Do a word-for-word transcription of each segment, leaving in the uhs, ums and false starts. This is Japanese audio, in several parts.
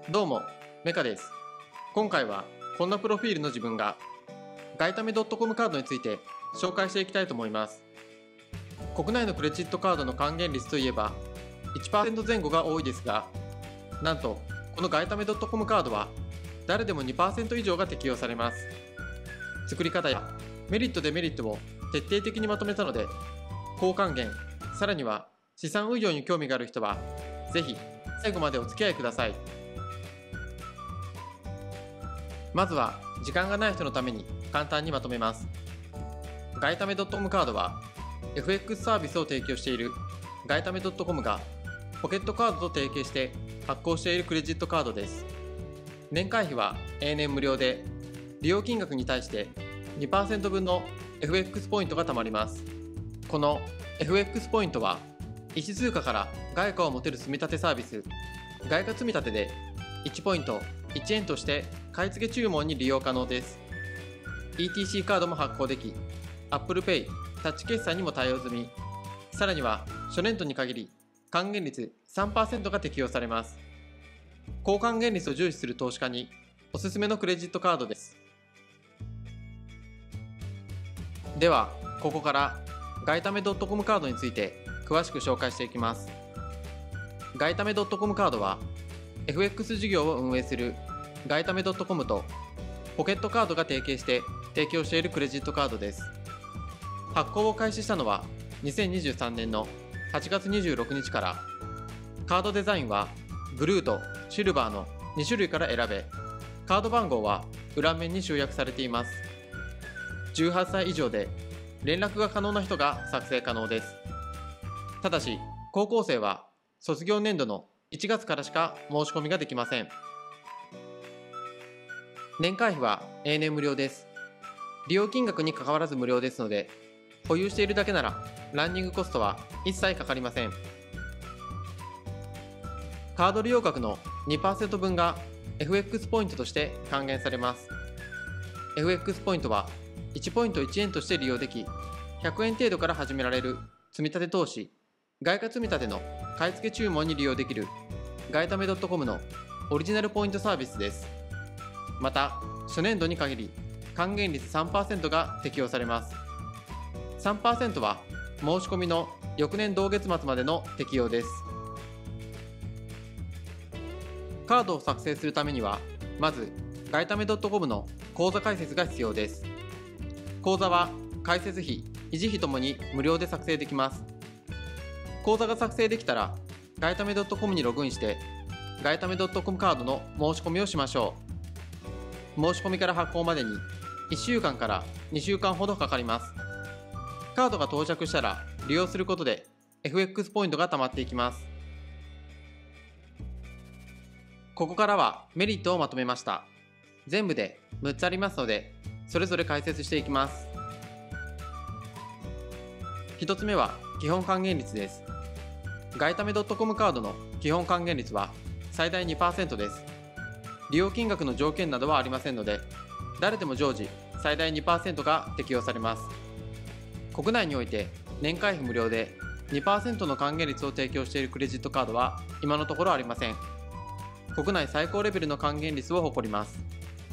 どうも、メカです。今回はこんなプロフィールの自分がガイタメ .com カードについて紹介していきたいと思います。国内のクレジットカードの還元率といえば いちパーセント 前後が多いですが、なんとこのガイタメ .com カードは誰でも にパーセント 以上が適用されます。作り方やメリットデメリットを徹底的にまとめたので、高還元、さらには資産運用に興味がある人はぜひ最後までお付き合いください。まずは時間がない人のために簡単にまとめます。ガイタメ .com カードは エフエックス サービスを提供しているガイタメ .com がポケットカードと提携して発行しているクレジットカードです。年会費は永年無料で、利用金額に対して にパーセント 分の エフエックス ポイントが貯まります。この エフエックス ポイントは一通貨から外貨を持てる積み立てサービス、外貨積み立てでいちポイントいちえんとして買い付け注文に利用可能です。 イーティーシー カードも発行でき、 Apple Pay、タッチ決済にも対応済み、さらには初年度に限り還元率 さんパーセント が適用されます。高還元率を重視する投資家におすすめのクレジットカードです。ではここからガイタメ .com カードについて詳しく紹介していきます。ガイタメ .com カードは エフエックス 事業を運営するガイタメ .com とポケットカードが提携して提供しているクレジットカードです。発行を開始したのはにせんにじゅうさんねんのはちがつにじゅうろくにちから。カードデザインはブルーとシルバーのにしゅるいから選べ、カード番号は裏面に集約されています。じゅうはっさい以上で連絡が可能な人が作成可能です。ただし高校生は卒業年度のいちがつからしか申し込みができません。年会費は永年無料です。利用金額にかかわらず無料ですので、保有しているだけならランニングコストは一切かかりません。カード利用額の にパーセント 分が エフエックス ポイントとして還元されます。 エフエックス ポイントはいちポイントいちえんとして利用でき、ひゃくえん程度から始められる積み立て投資、外貨積み立ての買い付け注文に利用できるガイタメ .com のオリジナルポイントサービスです。また初年度に限り還元率 さんパーセント が適用されます。 さんパーセント は申し込みの翌年同月末までの適用です。カードを作成するためにはまずガイタメ .com の口座開設が必要です。口座は開設費、維持費ともに無料で作成できます。口座が作成できたらガイタメ .com にログインしてガイタメ .com カードの申し込みをしましょう。申し込みから発行までにいっしゅうかんからにしゅうかんほどかかります。カードが到着したら利用することで エフエックス ポイントが貯まっていきます。ここからはメリットをまとめました。全部でむっつありますので、それぞれ解説していきます。ひとつめは基本還元率です。ガイタメ .com カードの基本還元率は最大 にパーセント です。利用金額の条件などはありませんので、誰でも常時最大 にパーセント が適用されます。国内において年会費無料で にパーセント の還元率を提供しているクレジットカードは今のところありません。国内最高レベルの還元率を誇ります。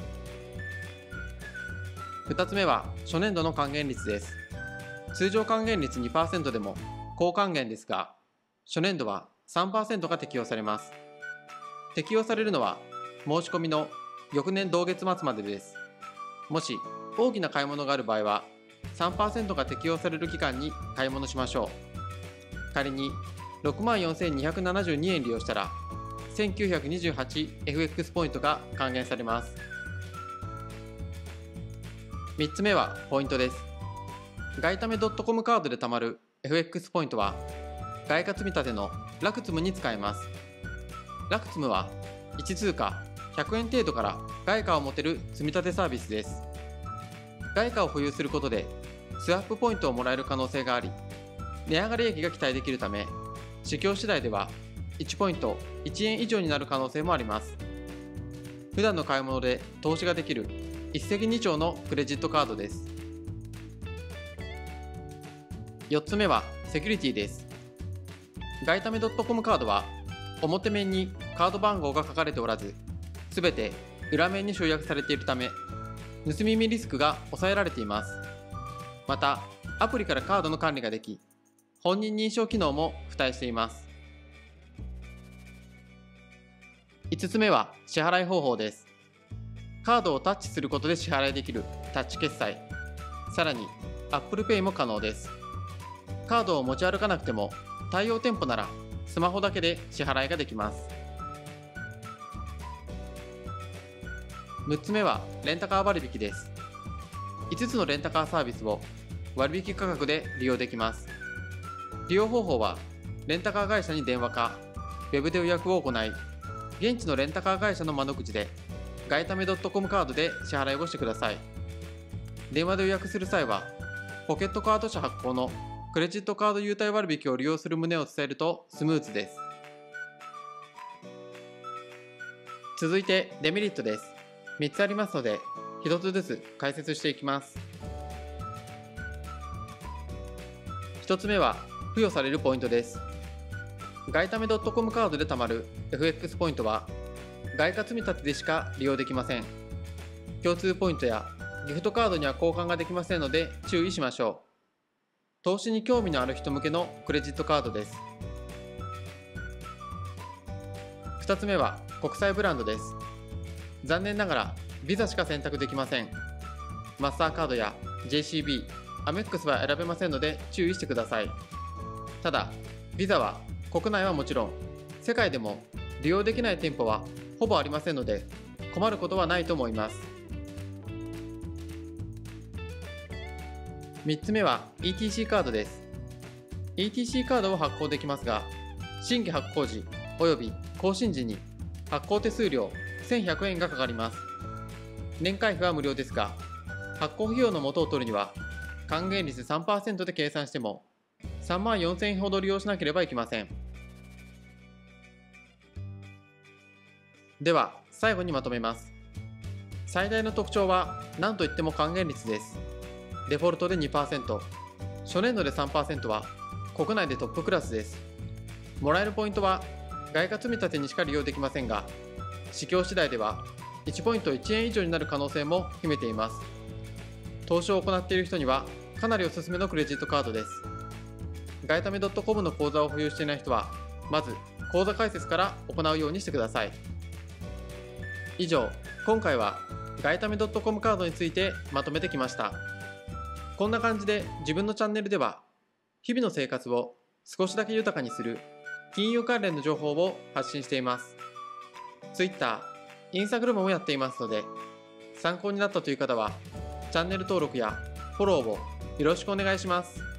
ふたつめは初年度の還元率です。通常還元率 にパーセント でも高還元ですが、初年度は さんパーセント が適用されます。適用されるのは申し込みの翌年同月末までです。もし大きな買い物がある場合は さんパーセント が適用される期間に買い物しましょう。仮に ろくまんよんせんにひゃくななじゅうにえん利用したらせんきゅうひゃくにじゅうはち エフエックス ポイントが還元されます。みっつめはポイントです。ガイタメ .com カードで貯まる エフエックス ポイントは外貨積み立てのラクツムに使えます。ラクツムはいち通貨ひゃくえん程度から外貨を持てる積み立てサービスです。外貨を保有することでスワップポイントをもらえる可能性があり、値上がり益が期待できるため、市況次第ではいちポイントいちえん以上になる可能性もあります。普段の買い物で投資ができる一石二鳥のクレジットカードです。よっつめはセキュリティです。ガイタメ .com カードは表面にカード番号が書かれておらず、すべて裏面に集約されているため、盗み見リスクが抑えられています。また、アプリからカードの管理ができ、本人認証機能も付帯しています。いつつめは支払い方法です。カードをタッチすることで支払いできるタッチ決済、さらに Apple Pay も可能です。カードを持ち歩かなくても、対応店舗ならスマホだけで支払いができます。むっつめはレンタカー割引です。いつつのレンタカーサービスを割引価格で利用できます。利用方法は、レンタカー会社に電話か、ウェブで予約を行い、現地のレンタカー会社の窓口で、ガイタメ .com カードで支払いをしてください。電話で予約する際は、ポケットカード社発行のクレジットカード優待割引を利用する旨を伝えるとスムーズです。続いてデメリットです。みっつありますので、ひとつずつ解説していきます。ひとつめは、付与されるポイントです。ガイタメ .com カードで貯まる エフエックス ポイントは、外貨積み立てでしか利用できません。共通ポイントやギフトカードには交換ができませんので注意しましょう。投資に興味のある人向けのクレジットカードです。ふたつめは国際ブランドです。残念ながらビザしか選択できません。マスターカードや ジェイシービー、アメックスは選べませんので注意してください。ただ、ビザは国内はもちろん、世界でも利用できない店舗はほぼありませんので、困ることはないと思います。みっつめは イーティーシー カードです。イーティーシー カードを発行できますが、新規発行時および更新時に発行手数料せんひゃくえんがかかります。年会費は無料ですが、発行費用の元を取るには、還元率 さんパーセント で計算してもさんまんよんせんえんほど利用しなければいけません。では最後にまとめます。最大の特徴は何といっても還元率です。デフォルトで にパーセント、初年度で さんパーセント は国内でトップクラスです。もらえるポイントは外貨積み立てにしか利用できませんが、市況次第ではいちポイントいちえん以上になる可能性も秘めています。投資を行っている人にはかなりおすすめのクレジットカードです。ガイタメ .com の口座を保有していない人は、まず口座開設から行うようにしてください。以上、今回はガイタメ .com カードについてまとめてきました。こんな感じで自分のチャンネルでは、日々の生活を少しだけ豊かにする金融関連の情報を発信しています。Twitter、Instagram もやっていますので、参考になったという方は、チャンネル登録やフォローをよろしくお願いします。